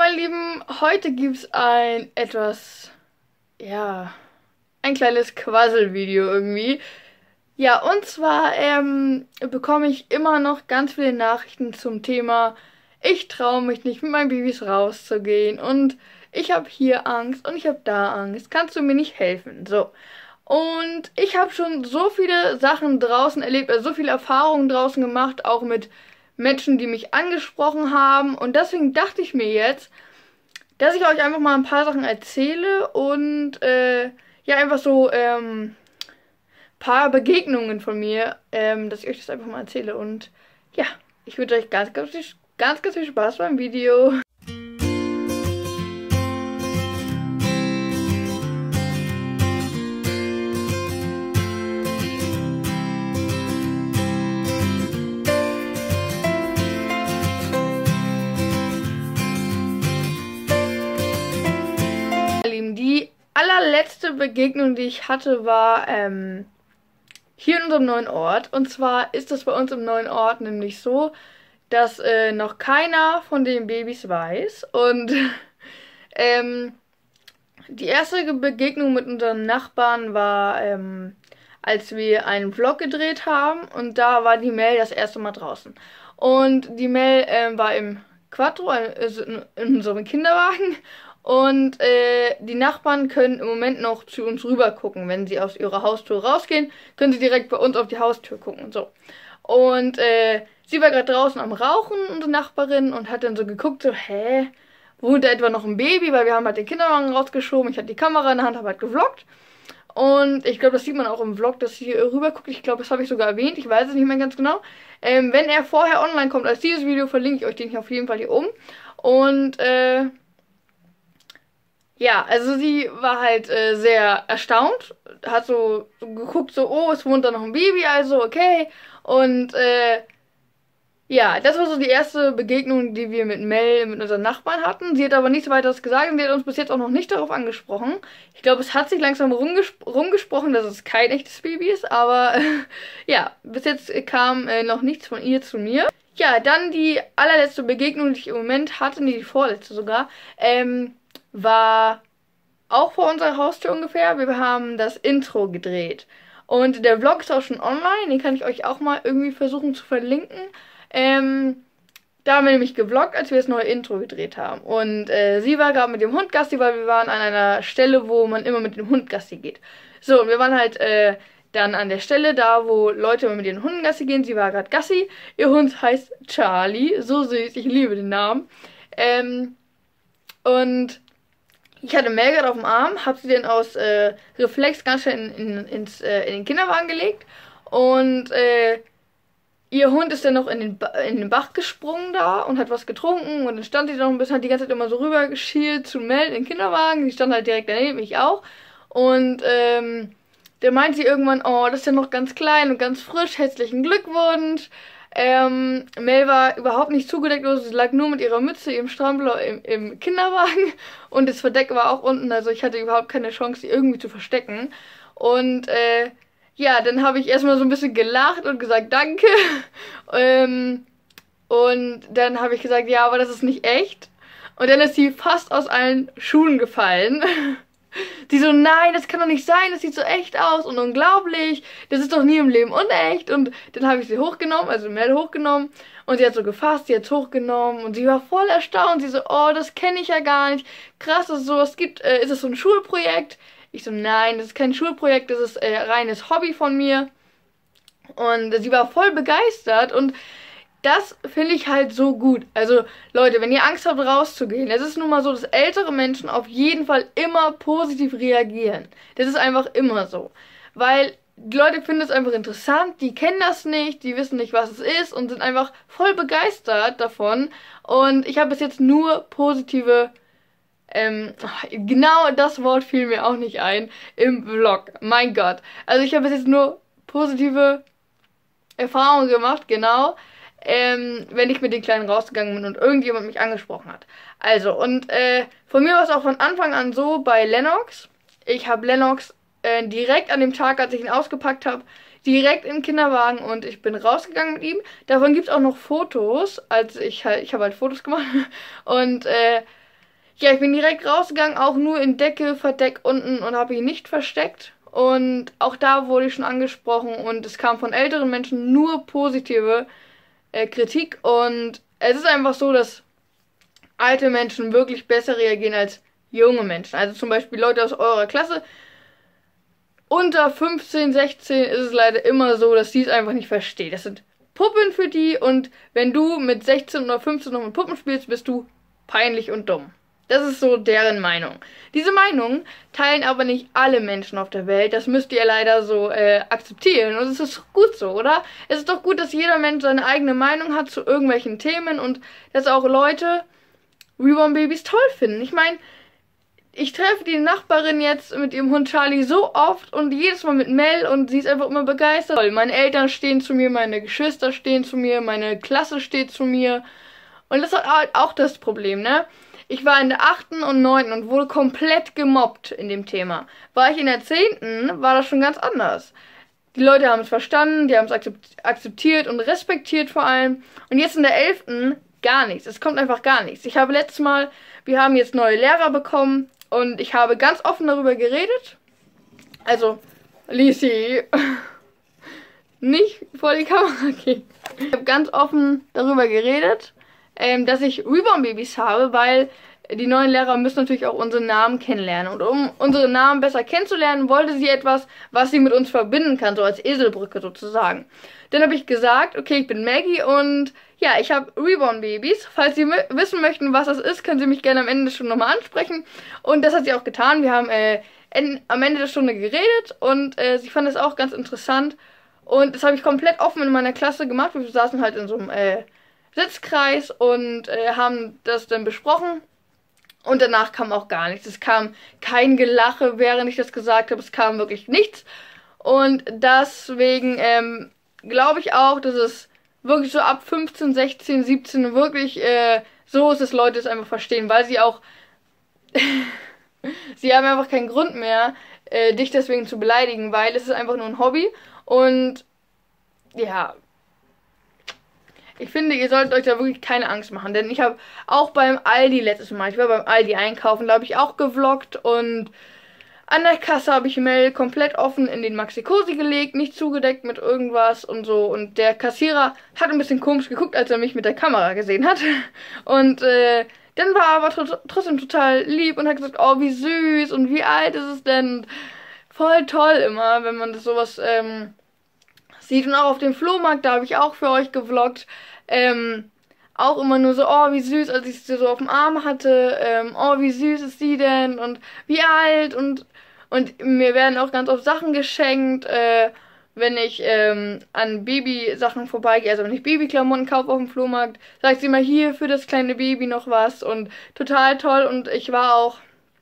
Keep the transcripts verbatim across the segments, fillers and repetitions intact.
meine Lieben, heute gibt es ein etwas, ja, ein kleines Quasselvideo irgendwie. Ja, und zwar ähm, bekomme ich immer noch ganz viele Nachrichten zum Thema, ich traue mich nicht mit meinen Babys rauszugehen und ich habe hier Angst und ich habe da Angst. Kannst du mir nicht helfen? So. Und ich habe schon so viele Sachen draußen erlebt, also so viele Erfahrungen draußen gemacht, auch mit Menschen, die mich angesprochen haben. Und deswegen dachte ich mir jetzt, dass ich euch einfach mal ein paar Sachen erzähle und äh, ja, einfach so ähm, paar Begegnungen von mir, ähm, dass ich euch das einfach mal erzähle. Und ja, ich wünsche euch ganz, ganz, viel- ganz, ganz viel Spaß beim Video. Lieben, die allerletzte Begegnung, die ich hatte, war ähm, hier in unserem neuen Ort. Und zwar ist es bei uns im neuen Ort nämlich so, dass äh, noch keiner von den Babys weiß. Und ähm, die erste Begegnung mit unseren Nachbarn war, ähm, als wir einen Vlog gedreht haben. Und da war die Mel das erste Mal draußen. Und die Mel ähm, war im Quattro, also in, in unserem Kinderwagen. Und äh, die Nachbarn können im Moment noch zu uns rüber gucken. Wenn sie aus ihrer Haustür rausgehen, können sie direkt bei uns auf die Haustür gucken. So. Und äh, sie war gerade draußen am Rauchen, unsere Nachbarin, und hat dann so geguckt, so, hä, wohnt da etwa noch ein Baby? Weil wir haben halt den Kinderwagen rausgeschoben. Ich hatte die Kamera in der Hand, habe halt gevloggt. Und ich glaube, das sieht man auch im Vlog, dass sie rüber guckt. Ich glaube, das habe ich sogar erwähnt. Ich weiß es nicht mehr ganz genau. Ähm, wenn er vorher online kommt als dieses Video, verlinke ich euch den hier auf jeden Fall hier oben. Und, äh... ja, also sie war halt äh, sehr erstaunt, hat so geguckt, so, oh, es wohnt da noch ein Baby, also okay. Und äh, ja, das war so die erste Begegnung, die wir mit Mel, mit unseren Nachbarn hatten. Sie hat aber nichts weiteres gesagt und sie hat uns bis jetzt auch noch nicht darauf angesprochen. Ich glaube, es hat sich langsam rumgespro rumgesprochen, dass es kein echtes Baby ist, aber äh, ja, bis jetzt kam äh, noch nichts von ihr zu mir. Ja, dann die allerletzte Begegnung, die ich im Moment hatte, nee, die vorletzte sogar, ähm, war auch vor unserer Haustür ungefähr. Wir haben das Intro gedreht. Und der Vlog ist auch schon online. Den kann ich euch auch mal irgendwie versuchen zu verlinken. Ähm, da haben wir nämlich gevloggt, als wir das neue Intro gedreht haben. Und äh, sie war gerade mit dem Hund Gassi, weil wir waren an einer Stelle, wo man immer mit dem Hund Gassi geht. So, und wir waren halt äh, dann an der Stelle da, wo Leute immer mit ihren Hunden Gassi gehen. Sie war gerade Gassi. Ihr Hund heißt Charlie. So süß, ich liebe den Namen. Ähm, und ich hatte Mel gerade auf dem Arm, habe sie dann aus äh, Reflex ganz schnell in, in, ins, äh, in den Kinderwagen gelegt. Und äh, ihr Hund ist dann noch in den, ba in den Bach gesprungen da und hat was getrunken. Und dann stand sie noch ein bisschen, hat die ganze Zeit immer so rüber geschielt zu Mel in den Kinderwagen. Die stand halt direkt daneben, ich auch. Und ähm, dann meint sie irgendwann, oh, das ist ja noch ganz klein und ganz frisch, herzlichen Glückwunsch. Ähm, Mel war überhaupt nicht zugedeckt, also sie lag nur mit ihrer Mütze, ihrem Strampler im, im Kinderwagen und das Verdeck war auch unten, also ich hatte überhaupt keine Chance, sie irgendwie zu verstecken. Und äh, ja, dann habe ich erstmal so ein bisschen gelacht und gesagt, danke. ähm, und dann habe ich gesagt, ja, aber das ist nicht echt. Und dann ist sie fast aus allen Schuhen gefallen. Die so, nein, das kann doch nicht sein, das sieht so echt aus und unglaublich, das ist doch nie im Leben unecht. Und dann habe ich sie hochgenommen, also Mel hochgenommen, und sie hat so gefasst, sie hat es hochgenommen und sie war voll erstaunt. Sie so, oh, das kenne ich ja gar nicht, krass, dass es sowas gibt, äh, ist das so ein Schulprojekt? Ich so, nein, das ist kein Schulprojekt, das ist äh, reines Hobby von mir. Und sie war voll begeistert und das finde ich halt so gut. Also, Leute, wenn ihr Angst habt, rauszugehen, es ist nun mal so, dass ältere Menschen auf jeden Fall immer positiv reagieren. Das ist einfach immer so. Weil die Leute finden es einfach interessant, die kennen das nicht, die wissen nicht, was es ist und sind einfach voll begeistert davon. Und ich habe bis jetzt nur positive, ähm, genau das Wort fiel mir auch nicht ein, im Vlog. Mein Gott. Also ich habe bis jetzt nur positive Erfahrungen gemacht, genau. Ähm, wenn ich mit den Kleinen rausgegangen bin und irgendjemand mich angesprochen hat. Also, und äh, von mir war es auch von Anfang an so bei Lennox. Ich habe Lennox äh, direkt an dem Tag, als ich ihn ausgepackt habe, direkt im Kinderwagen und ich bin rausgegangen mit ihm. Davon gibt es auch noch Fotos, als ich halt, ich habe halt Fotos gemacht und äh, ja, ich bin direkt rausgegangen, auch nur in Decke, Verdeck unten und habe ihn nicht versteckt. Und auch da wurde ich schon angesprochen und es kam von älteren Menschen nur positive äh, Kritik. Und es ist einfach so, dass alte Menschen wirklich besser reagieren als junge Menschen. Also zum Beispiel Leute aus eurer Klasse. Unter fünfzehn, sechzehn ist es leider immer so, dass die es einfach nicht verstehen. Das sind Puppen für die und wenn du mit sechzehn oder fünfzehn noch mit Puppen spielst, bist du peinlich und dumm. Das ist so deren Meinung. Diese Meinung teilen aber nicht alle Menschen auf der Welt. Das müsst ihr leider so äh, akzeptieren. Und es ist gut so, oder? Es ist doch gut, dass jeder Mensch seine eigene Meinung hat zu irgendwelchen Themen und dass auch Leute Reborn Babys toll finden. Ich meine, ich treffe die Nachbarin jetzt mit ihrem Hund Charlie so oft und jedes Mal mit Mel und sie ist einfach immer begeistert. Toll. Meine Eltern stehen zu mir, meine Geschwister stehen zu mir, meine Klasse steht zu mir. Und das ist halt auch das Problem, ne? Ich war in der achten und neunten und wurde komplett gemobbt in dem Thema. War ich in der zehnten, war das schon ganz anders. Die Leute haben es verstanden, die haben es akzeptiert und respektiert vor allem. Und jetzt in der elften gar nichts. Es kommt einfach gar nichts. Ich habe letztes Mal, wir haben jetzt neue Lehrer bekommen und ich habe ganz offen darüber geredet. Also, Lisi, nicht vor die Kamera gehen. Ich habe ganz offen darüber geredet, ähm, dass ich Reborn Babys habe, weil die neuen Lehrer müssen natürlich auch unsere Namen kennenlernen. Und um unsere Namen besser kennenzulernen, wollte sie etwas, was sie mit uns verbinden kann, so als Eselbrücke sozusagen. Dann habe ich gesagt, okay, ich bin Maggie und ja, ich habe Reborn Babys. Falls Sie wissen möchten, was das ist, können Sie mich gerne am Ende der Stunde nochmal ansprechen. Und das hat sie auch getan. Wir haben äh, en am Ende der Stunde geredet und äh, sie fand es auch ganz interessant. Und das habe ich komplett offen in meiner Klasse gemacht. Wir saßen halt in so einem äh, Sitzkreis und äh, haben das dann besprochen. Und danach kam auch gar nichts. Es kam kein Gelache, während ich das gesagt habe. Es kam wirklich nichts. Und deswegen ähm, glaube ich auch, dass es wirklich so ab fünfzehn, sechzehn, siebzehn wirklich äh, so ist, dass Leute es einfach verstehen. Weil sie auch... sie haben einfach keinen Grund mehr, äh, dich deswegen zu beleidigen. Weil es ist einfach nur ein Hobby. Und ja... Ich finde, ihr solltet euch da wirklich keine Angst machen, denn ich habe auch beim Aldi letztes Mal, ich war beim Aldi einkaufen, da habe ich auch gevloggt und an der Kasse habe ich Mel komplett offen in den Maxi-Cosi gelegt, nicht zugedeckt mit irgendwas und so und der Kassierer hat ein bisschen komisch geguckt, als er mich mit der Kamera gesehen hat und äh, dann war er aber tr trotzdem total lieb und hat gesagt, oh wie süß und wie alt ist es denn, voll toll immer, wenn man das sowas ähm, sieht und auch auf dem Flohmarkt, da habe ich auch für euch gevloggt. Ähm, auch immer nur so, oh, wie süß, als ich sie so auf dem Arm hatte. Ähm, oh, wie süß ist sie denn? Und wie alt? Und, und mir werden auch ganz oft Sachen geschenkt, äh, wenn ich ähm, an Babysachen vorbeigehe. Also wenn ich Babyklamotten kaufe auf dem Flohmarkt, sagt sie immer, hier für das kleine Baby noch was. Und total toll. Und ich war auch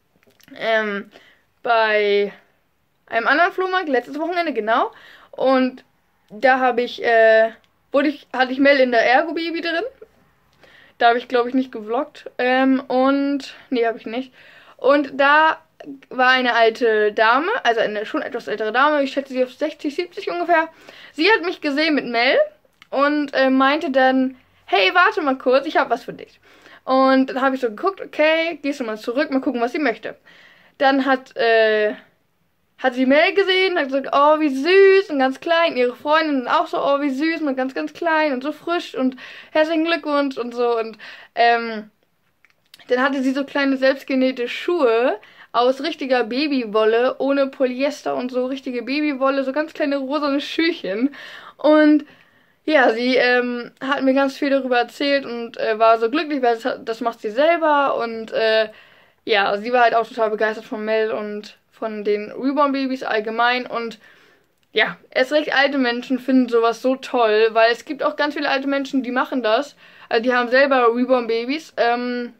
ähm, bei einem anderen Flohmarkt, letztes Wochenende, genau. Und da habe ich, äh, wurde ich, hatte ich Mel in der Ergo-Baby drin. Da habe ich, glaube ich, nicht gevloggt. Ähm, und, nee, habe ich nicht. Und da war eine alte Dame, also eine schon etwas ältere Dame, ich schätze sie auf sechzig, siebzig ungefähr. Sie hat mich gesehen mit Mel und äh, meinte dann, hey, warte mal kurz, ich habe was für dich. Und dann habe ich so geguckt, okay, gehst du mal zurück, mal gucken, was sie möchte. Dann hat, äh, hat sie Mel gesehen, hat gesagt, oh, wie süß und ganz klein. Ihre Freundin auch so, oh, wie süß und ganz, ganz klein und so frisch und herzlichen Glückwunsch und so. Und ähm, dann hatte sie so kleine selbstgenähte Schuhe aus richtiger Babywolle, ohne Polyester und so, richtige Babywolle, so ganz kleine rosane Schüchen. Und ja, sie ähm, hat mir ganz viel darüber erzählt und äh, war so glücklich, weil das, das macht sie selber. Und äh, ja, sie war halt auch total begeistert von Mel und von den Reborn Babys allgemein und ja, erst recht alte Menschen finden sowas so toll, weil es gibt auch ganz viele alte Menschen, die machen das, also die haben selber Reborn Babys, ähm,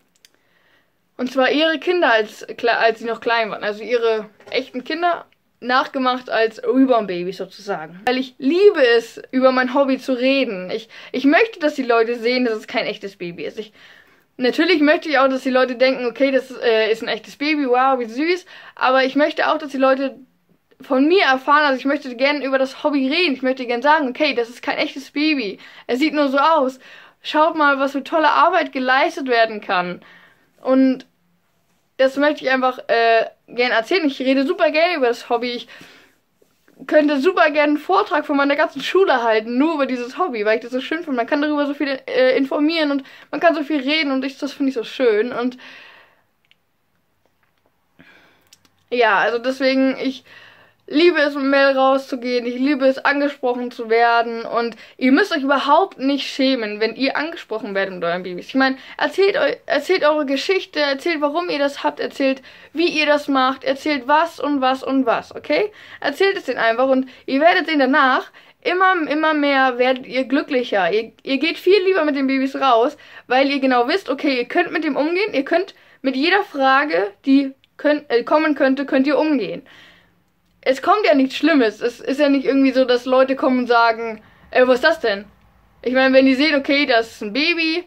und zwar ihre Kinder, als, als sie noch klein waren, also ihre echten Kinder nachgemacht als Reborn Babys sozusagen. Weil ich liebe es, über mein Hobby zu reden. Ich, ich möchte, dass die Leute sehen, dass es kein echtes Baby ist. Ich Natürlich möchte ich auch, dass die Leute denken, okay, das äh, ist ein echtes Baby, wow, wie süß. Aber ich möchte auch, dass die Leute von mir erfahren, also ich möchte gerne über das Hobby reden. Ich möchte gerne sagen, okay, das ist kein echtes Baby. Es sieht nur so aus. Schaut mal, was für tolle Arbeit geleistet werden kann. Und das möchte ich einfach äh, gerne erzählen. Ich rede super gerne über das Hobby. Ich könnte super gerne einen Vortrag von meiner ganzen Schule halten, nur über dieses Hobby, weil ich das so schön finde. Man kann darüber so viel äh, informieren und man kann so viel reden und ich, das finde ich so schön. Und ja, also deswegen, ich liebe es, mit Mel rauszugehen. Ich liebe es, angesprochen zu werden. Und ihr müsst euch überhaupt nicht schämen, wenn ihr angesprochen werdet mit euren Babys. Ich meine, erzählt, eu erzählt eure Geschichte, erzählt, warum ihr das habt, erzählt, wie ihr das macht, erzählt was und was und was, okay? Erzählt es denen einfach und ihr werdet sehen danach, immer, immer mehr werdet ihr glücklicher. Ihr, ihr geht viel lieber mit den Babys raus, weil ihr genau wisst, okay, ihr könnt mit dem umgehen, ihr könnt mit jeder Frage, die könnt, äh, kommen könnte, könnt ihr umgehen. Es kommt ja nichts Schlimmes. Es ist ja nicht irgendwie so, dass Leute kommen und sagen, ey, was ist das denn? Ich meine, wenn die sehen, okay, das ist ein Baby,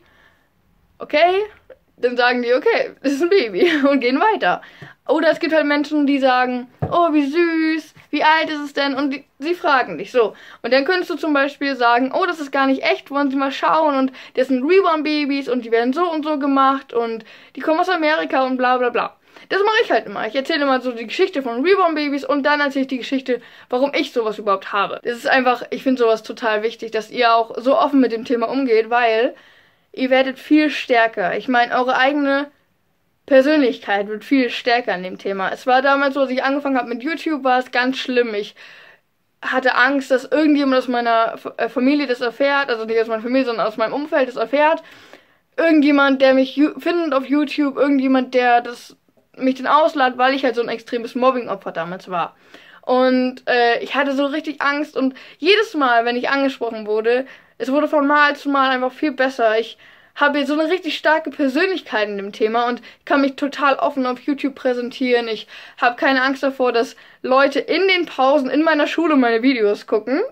okay, dann sagen die, okay, das ist ein Baby und gehen weiter. Oder es gibt halt Menschen, die sagen, oh, wie süß, wie alt ist es denn? Und die, sie fragen dich so. Und dann könntest du zum Beispiel sagen, oh, das ist gar nicht echt, wollen Sie mal schauen? Und das sind Reborn-Babys und die werden so und so gemacht und die kommen aus Amerika und bla bla bla. Das mache ich halt immer. Ich erzähle immer so die Geschichte von Reborn-Babys und dann erzähle ich die Geschichte, warum ich sowas überhaupt habe. Das ist einfach, ich finde sowas total wichtig, dass ihr auch so offen mit dem Thema umgeht, weil ihr werdet viel stärker. Ich meine, eure eigene Persönlichkeit wird viel stärker in dem Thema. Es war damals so, als ich angefangen habe mit YouTube, war es ganz schlimm. Ich hatte Angst, dass irgendjemand aus meiner Familie das erfährt, also nicht aus meiner Familie, sondern aus meinem Umfeld das erfährt. Irgendjemand, der mich findet auf YouTube, irgendjemand, der das mich dann ausladen, weil ich halt so ein extremes Mobbing-Opfer damals war. Und äh, ich hatte so richtig Angst und jedes Mal, wenn ich angesprochen wurde, es wurde von Mal zu Mal einfach viel besser. Ich habe jetzt so eine richtig starke Persönlichkeit in dem Thema und kann mich total offen auf YouTube präsentieren. Ich habe keine Angst davor, dass Leute in den Pausen in meiner Schule meine Videos gucken.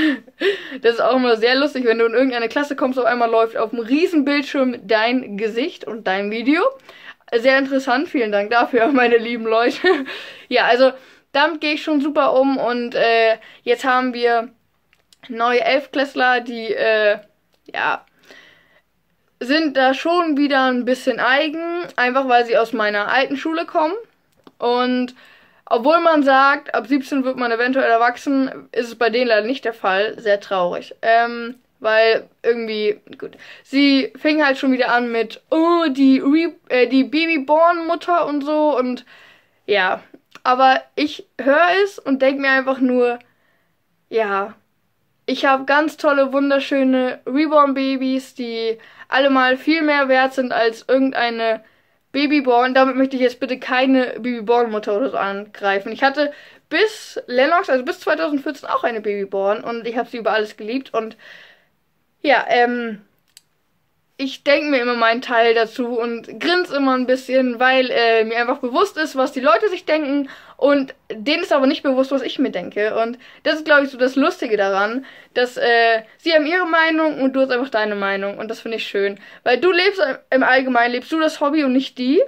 Das ist auch immer sehr lustig, wenn du in irgendeine Klasse kommst, auf einmal läuft auf einem riesen Bildschirm dein Gesicht und dein Video. Sehr interessant, vielen Dank dafür, meine lieben Leute. Ja, also damit gehe ich schon super um und äh, jetzt haben wir neue Elftklässler, die äh, ja sind da schon wieder ein bisschen eigen, einfach weil sie aus meiner alten Schule kommen. Und obwohl man sagt, ab siebzehn wird man eventuell erwachsen, ist es bei denen leider nicht der Fall. Sehr traurig. Ähm, Weil irgendwie, gut, sie fing halt schon wieder an mit, oh, die, Re äh, die Babyborn-Mutter und so und ja. Aber ich höre es und denke mir einfach nur, ja, ich habe ganz tolle, wunderschöne Reborn-Babys, die alle mal viel mehr wert sind als irgendeine Babyborn. Damit möchte ich jetzt bitte keine Babyborn-Mutter oder so angreifen. Ich hatte bis Lennox, also bis zwanzig vierzehn auch eine Babyborn und ich habe sie über alles geliebt und ja, ähm, ich denke mir immer meinen Teil dazu und grinse immer ein bisschen, weil äh, mir einfach bewusst ist, was die Leute sich denken und denen ist aber nicht bewusst, was ich mir denke. Und das ist, glaube ich, so das Lustige daran, dass äh, sie haben ihre Meinung und du hast einfach deine Meinung und das finde ich schön. Weil du lebst im Allgemeinen, lebst du das Hobby und nicht die.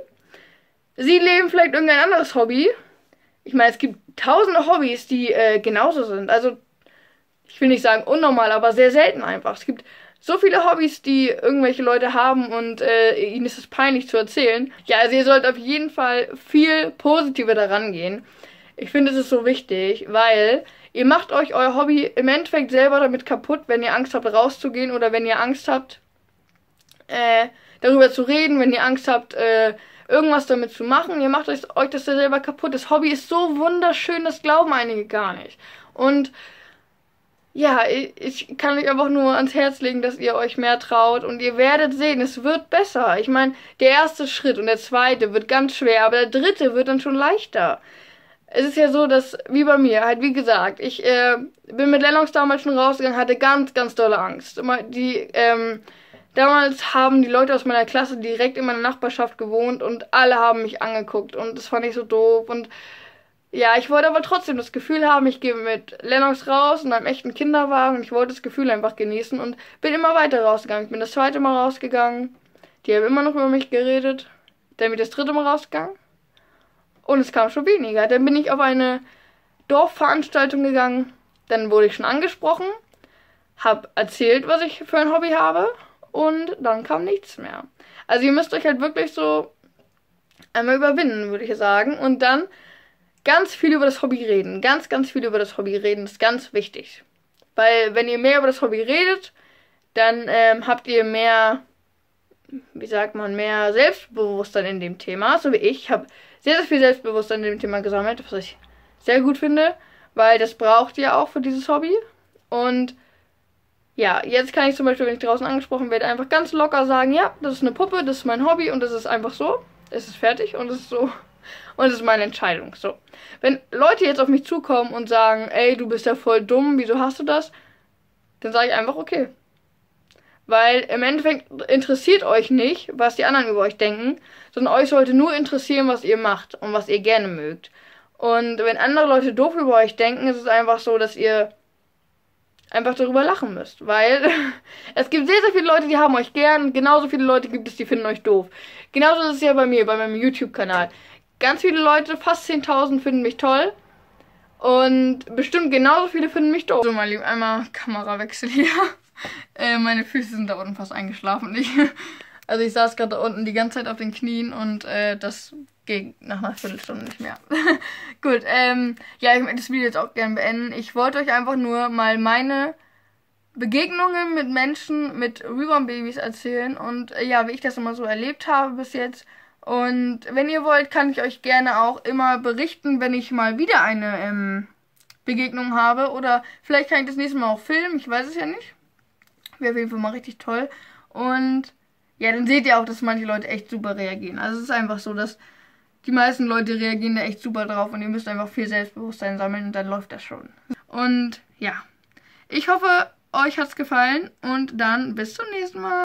Sie leben vielleicht irgendein anderes Hobby. Ich meine, es gibt tausende Hobbys, die äh, genauso sind. Also ich will nicht sagen unnormal, aber sehr selten einfach. Es gibt so viele Hobbys, die irgendwelche Leute haben und äh, ihnen ist es peinlich zu erzählen. Ja, also ihr sollt auf jeden Fall viel positiver daran gehen. Ich finde, es ist so wichtig, weil ihr macht euch euer Hobby im Endeffekt selber damit kaputt, wenn ihr Angst habt rauszugehen oder wenn ihr Angst habt äh, darüber zu reden, wenn ihr Angst habt äh, irgendwas damit zu machen. Ihr macht euch, euch das ja selber kaputt. Das Hobby ist so wunderschön, das glauben einige gar nicht. Und ja, ich kann euch einfach nur ans Herz legen, dass ihr euch mehr traut und ihr werdet sehen, es wird besser. Ich meine, der erste Schritt und der zweite wird ganz schwer, aber der dritte wird dann schon leichter. Es ist ja so, dass, wie bei mir, halt wie gesagt, ich äh, bin mit Lennox damals schon rausgegangen, hatte ganz, ganz dolle Angst. Immer die, ähm, damals haben die Leute aus meiner Klasse direkt in meiner Nachbarschaft gewohnt und alle haben mich angeguckt und das fand ich so doof und ja, ich wollte aber trotzdem das Gefühl haben, ich gehe mit Lennox raus in einem echten Kinderwagen und ich wollte das Gefühl einfach genießen und bin immer weiter rausgegangen. Ich bin das zweite Mal rausgegangen, die haben immer noch über mich geredet, dann bin ich das dritte Mal rausgegangen und es kam schon weniger. Dann bin ich auf eine Dorfveranstaltung gegangen, dann wurde ich schon angesprochen, habe erzählt, was ich für ein Hobby habe und dann kam nichts mehr. Also ihr müsst euch halt wirklich so einmal überwinden, würde ich sagen. Und dann ganz viel über das Hobby reden. Ganz, ganz viel über das Hobby reden ist ganz wichtig. Weil wenn ihr mehr über das Hobby redet, dann ähm, habt ihr mehr, wie sagt man, mehr Selbstbewusstsein in dem Thema. So wie ich. Ich habe sehr, sehr viel Selbstbewusstsein in dem Thema gesammelt, was ich sehr gut finde. Weil das braucht ihr auch für dieses Hobby. Und ja, jetzt kann ich zum Beispiel, wenn ich draußen angesprochen werde, einfach ganz locker sagen, ja, das ist eine Puppe, das ist mein Hobby und das ist einfach so. Es ist fertig und es ist so. Und es ist meine Entscheidung. So. Wenn Leute jetzt auf mich zukommen und sagen, ey, du bist ja voll dumm, wieso hast du das? Dann sage ich einfach, okay. Weil im Endeffekt interessiert euch nicht, was die anderen über euch denken, sondern euch sollte nur interessieren, was ihr macht und was ihr gerne mögt. Und wenn andere Leute doof über euch denken, ist es einfach so, dass ihr einfach darüber lachen müsst. Weil es gibt sehr, sehr viele Leute, die haben euch gern. Und genauso viele Leute gibt es, die finden euch doof. Genauso ist es ja bei mir, bei meinem YouTube-Kanal. Ganz viele Leute, fast zehntausend, finden mich toll. Und bestimmt genauso viele finden mich doof. So, mein Lieben, einmal Kamerawechsel hier. äh, meine Füße sind da unten fast eingeschlafen. Ich, also ich saß gerade da unten die ganze Zeit auf den Knien und äh, das ging nach einer Viertelstunde nicht mehr. Gut, ähm, ja, ich möchte das Video jetzt auch gerne beenden. Ich wollte euch einfach nur mal meine Begegnungen mit Menschen mit Reborn-Babys erzählen und äh, ja, wie ich das immer so erlebt habe bis jetzt. Und wenn ihr wollt, kann ich euch gerne auch immer berichten, wenn ich mal wieder eine ähm, Begegnung habe. Oder vielleicht kann ich das nächste Mal auch filmen, ich weiß es ja nicht. Wäre auf jeden Fall mal richtig toll. Und ja, dann seht ihr auch, dass manche Leute echt super reagieren. Also es ist einfach so, dass die meisten Leute reagieren da echt super drauf und ihr müsst einfach viel Selbstbewusstsein sammeln und dann läuft das schon. Und ja, ich hoffe, euch hat's gefallen und dann bis zum nächsten Mal.